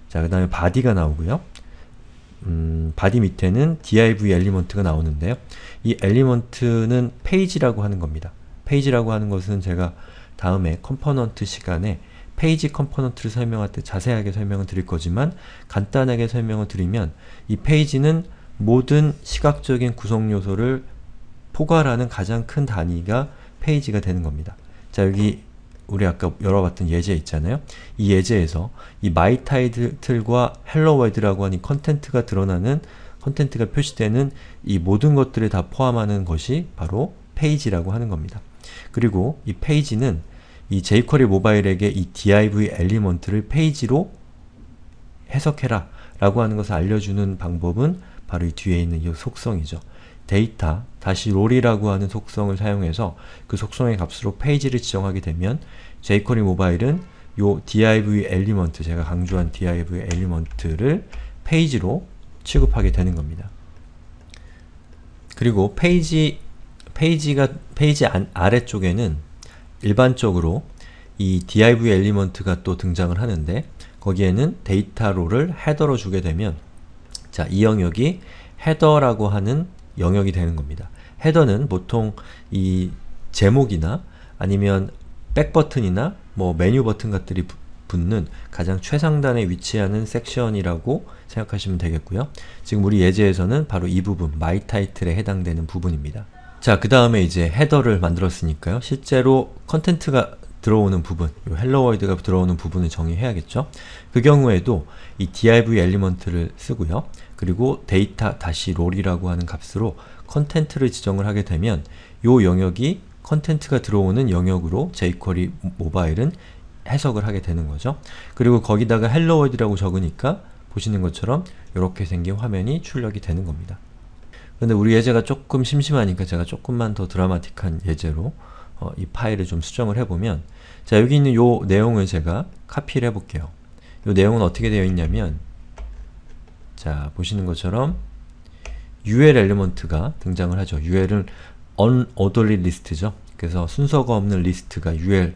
자, 그 다음에 body가 나오고요. body 밑에는 div 엘리먼트가 나오는데요. 이 엘리먼트는 페이지라고 하는 겁니다. 페이지라고 하는 것은 제가 다음에 컴포넌트 시간에 페이지 컴포넌트를 설명할 때 자세하게 설명을 드릴 거지만 간단하게 설명을 드리면 이 페이지는 모든 시각적인 구성 요소를 포괄하는 가장 큰 단위가 페이지가 되는 겁니다. 자, 여기 우리 아까 열어봤던 예제 있잖아요. 이 예제에서 이 my title과 hello world라고 하는 컨텐트가 드러나는, 컨텐트가 표시되는 이 모든 것들을 다 포함하는 것이 바로 페이지라고 하는 겁니다. 그리고 이 페이지는 이 jQuery 모바일에게 이 div 엘리먼트를 페이지로 해석해라 라고 하는 것을 알려주는 방법은 바로 이 뒤에 있는 이 속성이죠. 데이터 다시 롤이라고 하는 속성을 사용해서 그 속성의 값으로 페이지를 지정하게 되면 jQuery 모바일은 요 div 엘리먼트, 제가 강조한 div 엘리먼트를 페이지로 취급하게 되는 겁니다. 그리고 페이지 아래쪽에는 일반적으로 이 div 엘리먼트가 또 등장을 하는데 거기에는 데이터 롤을 헤더로 주게 되면 자, 이 영역이 헤더라고 하는 영역이 되는 겁니다. 헤더는 보통 이 제목이나 아니면 백 버튼이나 뭐 메뉴 버튼 같들이 붙는 가장 최상단에 위치하는 섹션이라고 생각하시면 되겠고요. 지금 우리 예제에서는 바로 이 부분, my title에 해당되는 부분입니다. 자, 그 다음에 이제 헤더를 만들었으니까요. 실제로 컨텐트가 들어오는 부분, 요 hello world가 들어오는 부분을 정의해야겠죠. 그 경우에도 이 div 엘리먼트를 쓰고요. 그리고 데이터 다시 롤이라고 하는 값으로 컨텐트를 지정을 하게 되면 요 영역이 컨텐트가 들어오는 영역으로 jQuery 모바일은 해석을 하게 되는 거죠. 그리고 거기다가 hello world라고 적으니까 보시는 것처럼 이렇게 생긴 화면이 출력이 되는 겁니다. 근데 우리 예제가 조금 심심하니까 제가 조금만 더 드라마틱한 예제로 이 파일을 좀 수정을 해보면 자, 여기 있는 요 내용을 제가 카피를 해볼게요. 요 내용은 어떻게 되어 있냐면 자, 보시는 것처럼 UL 엘리먼트가 등장을 하죠. UL은 unorderly list죠. 그래서 순서가 없는 리스트가 UL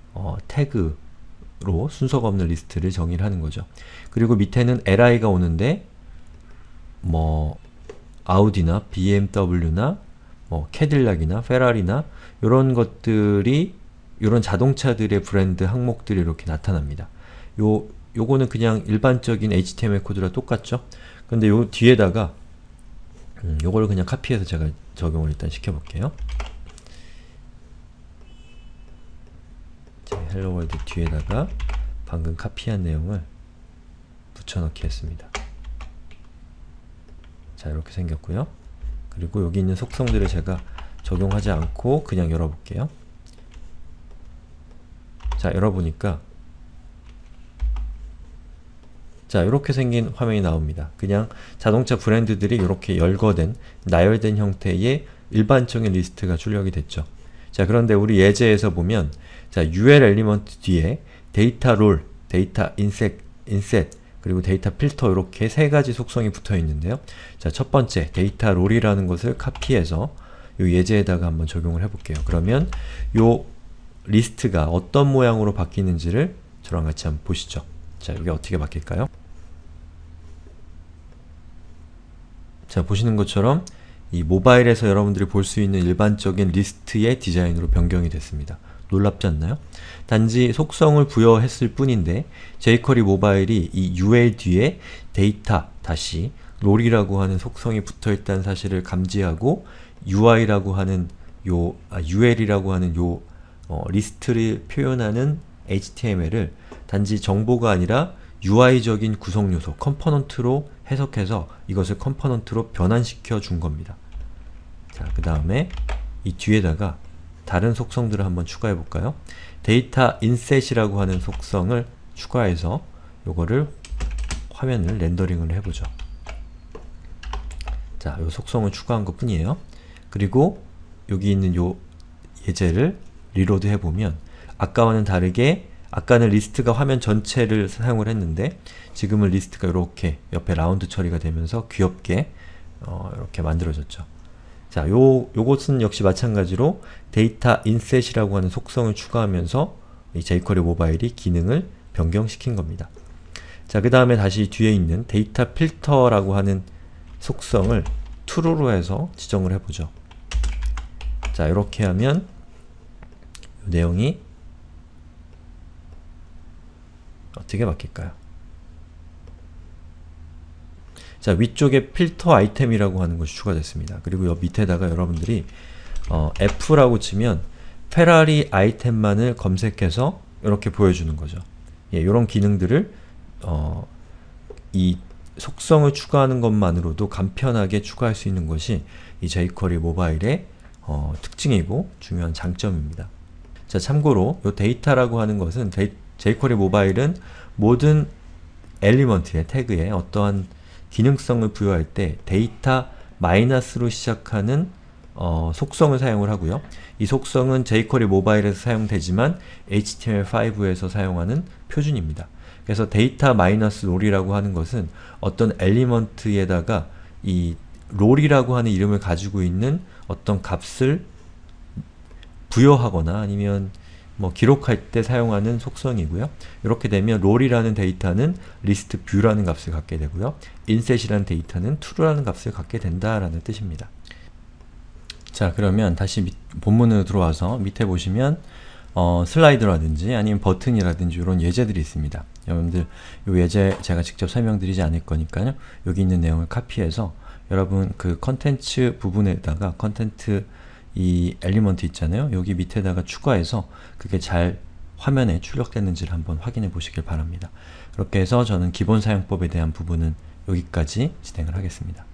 태그로 순서가 없는 리스트를 정의를 하는 거죠. 그리고 밑에는 li가 오는데 뭐 아우디나 BMW나 뭐 캐딜락이나 페라리나 요런 것들이, 요런 자동차들의 브랜드 항목들이 이렇게 나타납니다. 요거는 그냥 일반적인 HTML 코드랑 똑같죠? 근데 요 뒤에다가 요걸 그냥 카피해서 제가 적용을 일단 시켜볼게요. 자, hello world 뒤에다가 방금 카피한 내용을 붙여넣기 했습니다. 자, 이렇게 생겼고요. 그리고 여기 있는 속성들을 제가 적용하지 않고 그냥 열어볼게요. 자, 열어보니까 자, 이렇게 생긴 화면이 나옵니다. 그냥 자동차 브랜드들이 이렇게 열거된, 나열된 형태의 일반적인 리스트가 출력이 됐죠. 자, 그런데 우리 예제에서 보면 자, UL 엘리먼트 뒤에 데이터 롤, 데이터 인셋, 그리고 데이터 필터 이렇게 세 가지 속성이 붙어 있는데요. 자, 첫 번째 데이터 롤이라는 것을 카피해서 요 예제에다가 한번 적용을 해볼게요. 그러면 요 리스트가 어떤 모양으로 바뀌는지를 저랑 같이 한번 보시죠. 자, 이게 어떻게 바뀔까요? 자, 보시는 것처럼 이 모바일에서 여러분들이 볼 수 있는 일반적인 리스트의 디자인으로 변경이 됐습니다. 놀랍지 않나요? 단지 속성을 부여했을 뿐인데 jQuery 모바일이 이 UL 뒤에 데이터 다시 롤이라고 하는 속성이 붙어있다는 사실을 감지하고 UI라고 하는 UL이라고 하는 요 리스트를 표현하는 HTML을 단지 정보가 아니라 UI적인 구성요소, 컴포넌트로 해석해서 이것을 컴포넌트로 변환시켜 준 겁니다. 자, 그 다음에 이 뒤에다가 다른 속성들을 한번 추가해 볼까요? 데이터 인셋이라고 하는 속성을 추가해서 요거를 화면을 렌더링을 해보죠. 자, 요 속성을 추가한 것 뿐이에요. 그리고 여기 있는 요 예제를 리로드 해보면 아까와는 다르게 아까는 리스트가 화면 전체를 사용을 했는데 지금은 리스트가 이렇게 옆에 라운드 처리가 되면서 귀엽게 이렇게 만들어졌죠. 자, 요것은 역시 마찬가지로 데이터 인셋이라고 하는 속성을 추가하면서 이 jQuery 모바일이 기능을 변경시킨 겁니다. 자, 그 다음에 다시 뒤에 있는 데이터 필터라고 하는 속성을 true로 해서 지정을 해보죠. 자, 이렇게 하면 내용이 어떻게 바뀔까요? 자, 위쪽에 필터 아이템이라고 하는 것이 추가됐습니다. 그리고 여 밑에다가 여러분들이 F라고 치면 페라리 아이템만을 검색해서 이렇게 보여주는 거죠. 예, 이런 기능들을 이 속성을 추가하는 것만으로도 간편하게 추가할 수 있는 것이 이 jQuery 모바일의 특징이고 중요한 장점입니다. 자, 참고로 이 데이터라고 하는 것은 jQuery 모바일은 모든 엘리먼트의 태그에 어떠한 기능성을 부여할 때 데이터 마이너스로 시작하는 속성을 사용을 하고요. 이 속성은 jQuery 모바일에서 사용되지만 HTML5에서 사용하는 표준입니다. 그래서 데이터 마이너스 롤이라고 하는 것은 어떤 엘리먼트에다가 이 롤이라고 하는 이름을 가지고 있는 어떤 값을 부여하거나 아니면 뭐 기록할 때 사용하는 속성이고요. 이렇게 되면 롤이라는 데이터는 리스트 뷰라는 값을 갖게 되고요. inset이라는 데이터는 true라는 값을 갖게 된다라는 뜻입니다. 자, 그러면 다시 본문으로 들어와서 밑에 보시면 슬라이드라든지 아니면 버튼이라든지 이런 예제들이 있습니다. 여러분들 이 예제 제가 직접 설명드리지 않을 거니까요. 여기 있는 내용을 카피해서 여러분 그 컨텐츠 부분에다가 컨텐트 이 엘리먼트 있잖아요. 여기 밑에다가 추가해서 그게 잘 화면에 출력됐는지를 한번 확인해 보시길 바랍니다. 그렇게 해서 저는 기본 사용법에 대한 부분은 여기까지 진행을 하겠습니다.